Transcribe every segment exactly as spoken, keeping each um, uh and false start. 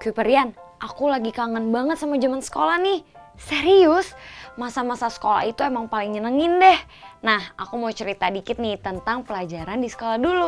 Kuiperian, aku lagi kangen banget sama zaman sekolah nih. Serius, masa-masa sekolah itu emang paling nyenengin deh. Nah, aku mau cerita dikit nih tentang pelajaran di sekolah dulu.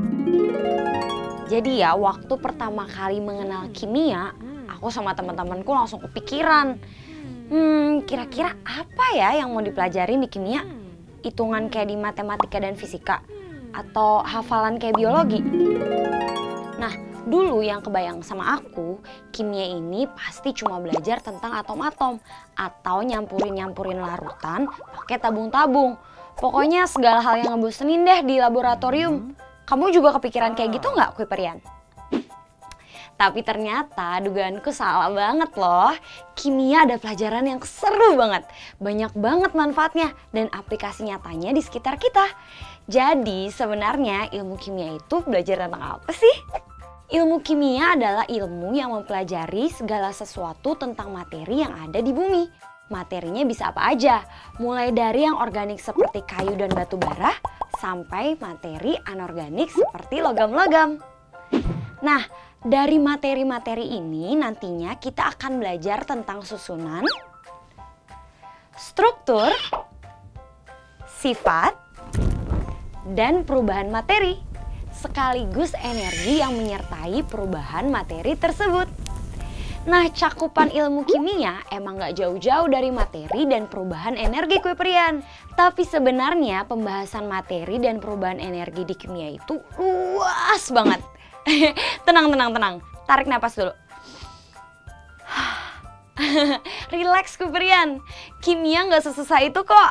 Jadi ya, waktu pertama kali mengenal kimia, aku sama teman-temanku langsung kepikiran. Hmm, kira-kira apa ya yang mau dipelajarin di kimia? Hitungan kayak di matematika dan fisika? Atau hafalan kayak biologi? Nah, dulu yang kebayang sama aku, kimia ini pasti cuma belajar tentang atom-atom atau nyampurin-nyampurin larutan pakai tabung-tabung. Pokoknya segala hal yang ngebosenin deh di laboratorium. Kamu juga kepikiran kayak gitu nggak, Kuiperian? Tapi ternyata dugaanku salah banget loh. Kimia ada pelajaran yang seru banget. Banyak banget manfaatnya dan aplikasi nyatanya di sekitar kita. Jadi sebenarnya ilmu kimia itu belajar tentang apa sih? Ilmu kimia adalah ilmu yang mempelajari segala sesuatu tentang materi yang ada di bumi. Materinya bisa apa aja, mulai dari yang organik seperti kayu dan batu bara, sampai materi anorganik seperti logam-logam. Nah, dari materi-materi ini nantinya kita akan belajar tentang susunan, struktur, sifat, dan perubahan materi, sekaligus energi yang menyertai perubahan materi tersebut. Nah, cakupan ilmu kimia emang gak jauh-jauh dari materi dan perubahan energi, Kuiperian. Tapi sebenarnya pembahasan materi dan perubahan energi di kimia itu luas banget. Tenang, tenang, tenang. Tarik napas dulu. Relax, Kuiperian. Kimia gak sesusah itu kok.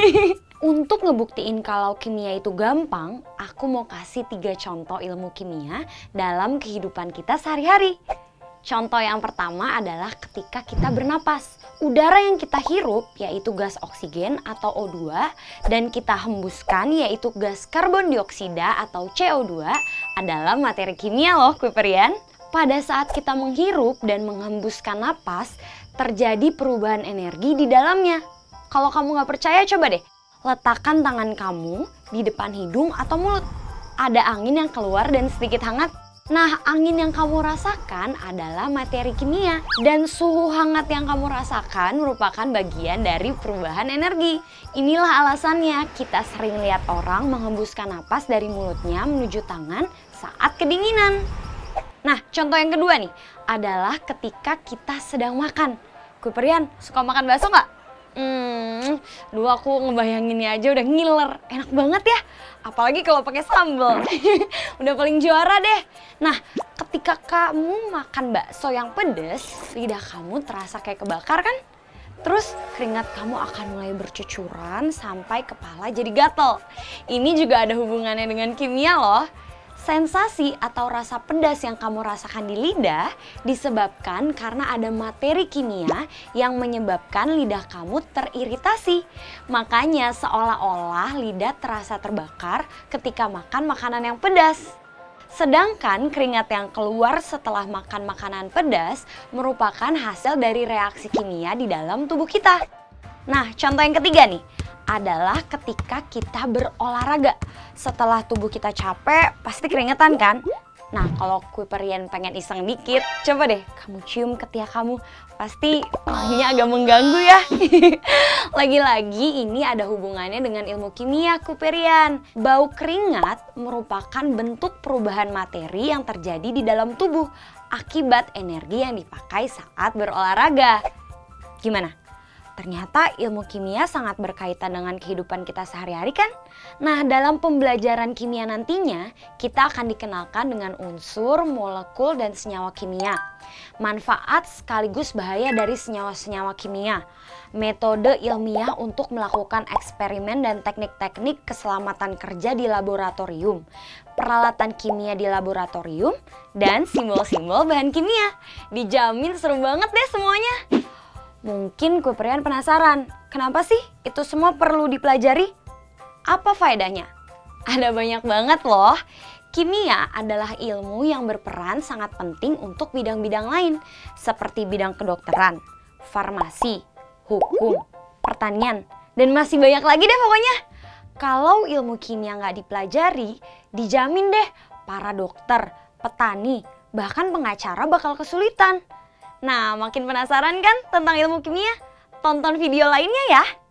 Untuk ngebuktiin kalau kimia itu gampang, aku mau kasih tiga contoh ilmu kimia dalam kehidupan kita sehari-hari. Contoh yang pertama adalah ketika kita bernapas. Udara yang kita hirup yaitu gas oksigen atau O dua dan kita hembuskan yaitu gas karbon dioksida atau C O dua adalah materi kimia loh, Kuiperian. Pada saat kita menghirup dan menghembuskan napas, terjadi perubahan energi di dalamnya. Kalau kamu nggak percaya, coba deh letakkan tangan kamu di depan hidung atau mulut. Ada angin yang keluar dan sedikit hangat. Nah, angin yang kamu rasakan adalah materi kimia. Dan suhu hangat yang kamu rasakan merupakan bagian dari perubahan energi. Inilah alasannya kita sering lihat orang menghembuskan napas dari mulutnya menuju tangan saat kedinginan. Nah, contoh yang kedua nih adalah ketika kita sedang makan. Kuiperian, suka makan bakso nggak? Hmm, dulu aku ngebayanginnya aja udah ngiler, enak banget ya. Apalagi kalau pakai sambal, udah paling juara deh. Nah, ketika kamu makan bakso yang pedes, lidah kamu terasa kayak kebakar kan? Terus keringat kamu akan mulai bercucuran sampai kepala jadi gatel. Ini juga ada hubungannya dengan kimia loh. Sensasi atau rasa pedas yang kamu rasakan di lidah disebabkan karena ada materi kimia yang menyebabkan lidah kamu teriritasi. Makanya seolah-olah lidah terasa terbakar ketika makan makanan yang pedas. Sedangkan keringat yang keluar setelah makan makanan pedas merupakan hasil dari reaksi kimia di dalam tubuh kita. Nah, contoh yang ketiga nih adalah ketika kita berolahraga. Setelah tubuh kita capek, pasti keringetan kan? Nah, kalau Kuiperian pengen iseng dikit, coba deh kamu cium ketiak kamu. Pasti wanginya agak mengganggu ya. Lagi-lagi ini ada hubungannya dengan ilmu kimia, Kuiperian. Bau keringat merupakan bentuk perubahan materi yang terjadi di dalam tubuh akibat energi yang dipakai saat berolahraga. Gimana? Ternyata ilmu kimia sangat berkaitan dengan kehidupan kita sehari-hari kan? Nah, dalam pembelajaran kimia nantinya, kita akan dikenalkan dengan unsur, molekul, dan senyawa kimia. Manfaat sekaligus bahaya dari senyawa-senyawa kimia. Metode ilmiah untuk melakukan eksperimen dan teknik-teknik keselamatan kerja di laboratorium. Peralatan kimia di laboratorium, dan simbol-simbol bahan kimia. Dijamin seru banget deh semuanya. Mungkin Kuiperian penasaran, kenapa sih itu semua perlu dipelajari? Apa faedahnya? Ada banyak banget loh. Kimia adalah ilmu yang berperan sangat penting untuk bidang-bidang lain, seperti bidang kedokteran, farmasi, hukum, pertanian, dan masih banyak lagi deh pokoknya. Kalau ilmu kimia nggak dipelajari, dijamin deh para dokter, petani, bahkan pengacara bakal kesulitan. Nah, makin penasaran kan tentang ilmu kimia? Tonton video lainnya ya!